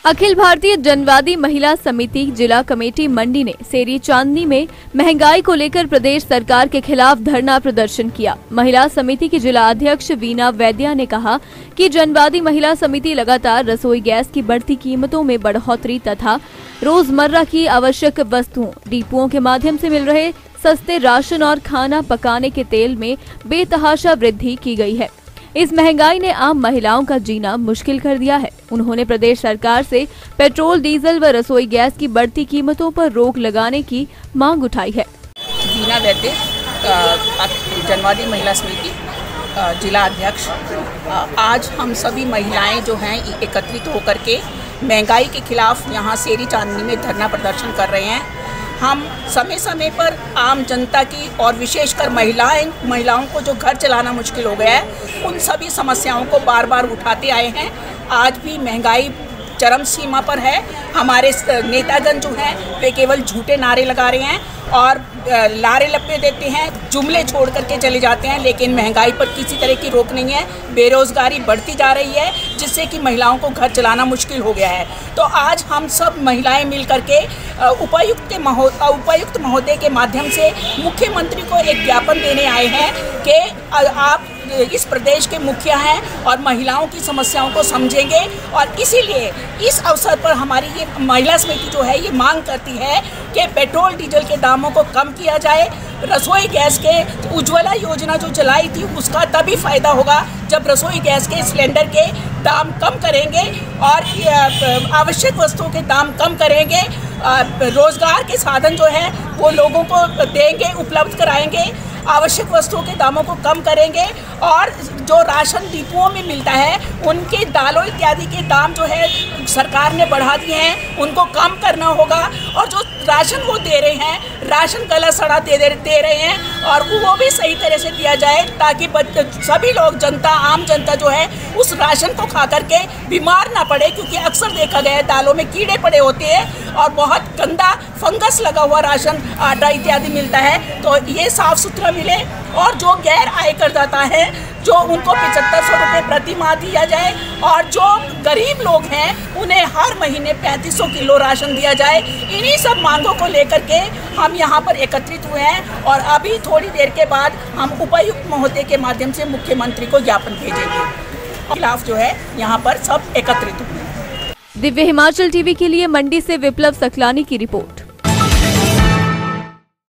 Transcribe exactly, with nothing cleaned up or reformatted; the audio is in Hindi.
अखिल भारतीय जनवादी महिला समिति जिला कमेटी मंडी ने सेरी चांदनी में महंगाई को लेकर प्रदेश सरकार के खिलाफ धरना प्रदर्शन किया। महिला समिति की जिला अध्यक्ष वीना वैद्या ने कहा कि जनवादी महिला समिति लगातार रसोई गैस की बढ़ती कीमतों में बढ़ोतरी तथा रोजमर्रा की आवश्यक वस्तुओं, डिपुओं के माध्यम से मिल रहे सस्ते राशन और खाना पकाने के तेल में बेतहाशा वृद्धि की गई है। इस महंगाई ने आम महिलाओं का जीना मुश्किल कर दिया है। उन्होंने प्रदेश सरकार से पेट्रोल, डीजल व रसोई गैस की बढ़ती कीमतों पर रोक लगाने की मांग उठाई है। वीना वैद्य, जनवादी महिला समिति जिला अध्यक्ष, आज हम सभी महिलाएं जो हैं एकत्रित होकर के महंगाई के खिलाफ यहाँ सेरी चांदनी में धरना प्रदर्शन कर रहे हैं। हम समय समय पर आम जनता की और विशेषकर महिलाएं महिलाओं को जो घर चलाना मुश्किल हो गया है, उन सभी समस्याओं को बार बार उठाते आए हैं। आज भी महंगाई चरम सीमा पर है। हमारे नेतागण जो हैं वे केवल झूठे नारे लगा रहे हैं और लारे लपे देते हैं, जुमले छोड़ करके चले जाते हैं, लेकिन महंगाई पर किसी तरह की रोक नहीं है। बेरोजगारी बढ़ती जा रही है, जिससे कि महिलाओं को घर चलाना मुश्किल हो गया है। तो आज हम सब महिलाएं मिल करके उपायुक्त के महो उपायुक्त महोदय के माध्यम से मुख्यमंत्री को एक ज्ञापन देने आए हैं कि आप इस प्रदेश के मुखिया हैं और महिलाओं की समस्याओं को समझेंगे, और इसीलिए इस अवसर पर हमारी ये महिला समिति जो है ये मांग करती है कि पेट्रोल डीजल के दामों को कम किया जाए। रसोई गैस के उज्ज्वला योजना जो चलाई थी उसका तभी फायदा होगा जब रसोई गैस के सिलेंडर के दाम कम करेंगे और आवश्यक वस्तुओं के दाम कम करेंगे। रोजगार के साधन जो है वो लोगों को देंगे, उपलब्ध कराएंगे, आवश्यक वस्तुओं के दामों को कम करेंगे, और जो राशन डिपुओं में मिलता है उनके दालों इत्यादि के दाम जो है सरकार ने बढ़ा दिए हैं, उनको कम करना होगा। और जो राशन वो दे रहे हैं, राशन गला सड़ा दे दे, दे रहे हैं, और वो भी सही तरह से दिया जाए ताकि सभी लोग, जनता, आम जनता जो है उस राशन को खा करके बीमार ना पड़े, क्योंकि अक्सर देखा गया है दालों में कीड़े पड़े होते हैं और बहुत गंदा फंगस लगा हुआ राशन, आटा इत्यादि मिलता है। तो ये साफ सुथरा मिले, और जो गैर आय करदाता है जो उनको पचहत्तर सौ रुपये प्रति माह दिया जाए, और जो गरीब लोग हैं उन्हें हर महीने पैंतीस सौ किलो राशन दिया जाए। इन्हीं सब मांगों को लेकर के हम यहाँ पर एकत्रित हुए हैं, और अभी थोड़ी देर के बाद हम उपायुक्त महोदय के माध्यम से मुख्यमंत्री को ज्ञापन भेजेंगे। खिलाफ जो है यहाँ पर सब एकत्रित हुए हैं। दिव्य हिमाचल टीवी के लिए मंडी से विप्लव सकलानी की रिपोर्ट।